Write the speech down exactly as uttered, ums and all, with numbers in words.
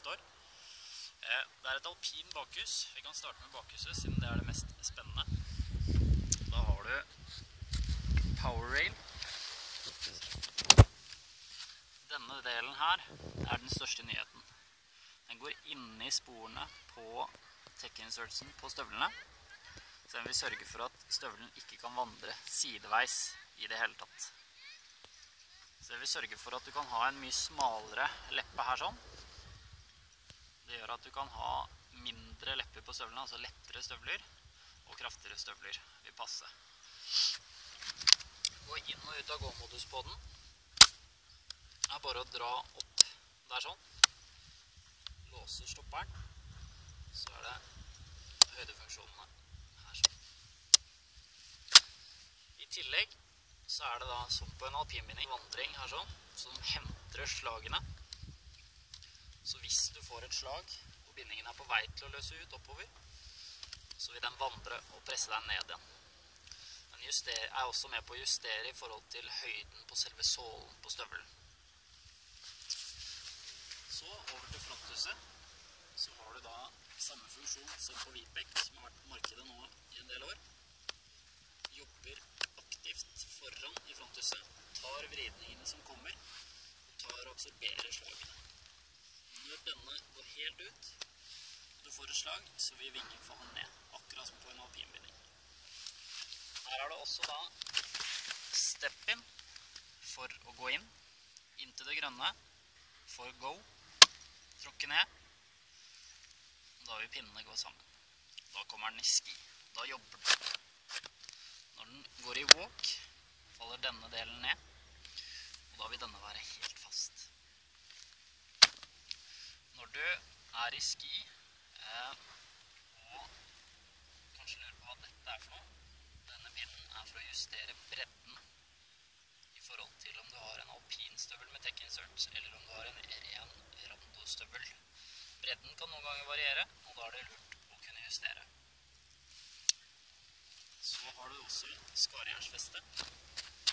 står. Det er et alpin bakhus. Vi kan starte med bakhuset, siden det er det mest spennende. Da har du power rail. Denne delen her er den største nyheten. Den går inne i sporene på tech-insertsen på støvlene, så den vil sørge for at støvlen ikke kan vandre sideveis i det hele tatt. Så det vil sørge for at du kan ha en mye smalere leppe her sånn. Det gjør at du kan ha mindre lepper på støvlene, altså lettere støvler, og kraftigere støvler vil passe. Gå inn og ut av gå-modus på den. Det er bare å dra opp der sånn. Låser stopperen. Så er det høydefunksjonene her sånn. I tillegg så er det da som på en alpinbinding vandring her sånn, som hentrer slagene. Så hvis du får et slag, og bindingen er på vei til å løse ut oppover, så vil den vandre og presse deg ned igjen. Den juster, er også med på å justere i forhold til høyden på selve sålen på støvelen. Så over til fronthuset, så har du da samme funksjon som på Vipec, som har vært på markedet nå i en del år. Jobber aktivt foran i fronthuset, tar vridningene som kommer, og tar og absorberer slagene. Når denne går helt ut, og du får et slag, så vil vingen falle ned, akkurat som på en alpinbinding. Her er det også da step-in for å gå inn, inn til det grønne, for go, tråkke ned. Da vil pinnene gå sammen. Da kommer den i ski. Da jobber den. Når den går i walk, faller denne delen ned, og da vil denne være helt fast. Når du er i ski, eh, og kanskje lurer på hva dette er for noe, denne pinnen er for å justere bredden i forhold til om du har en alpinstøvel med tech-insert, eller om du har en ren randostøvel. Bredden kan noen ganger variere, og da er det lurt å kunne justere. Så har du også skarejernsfeste.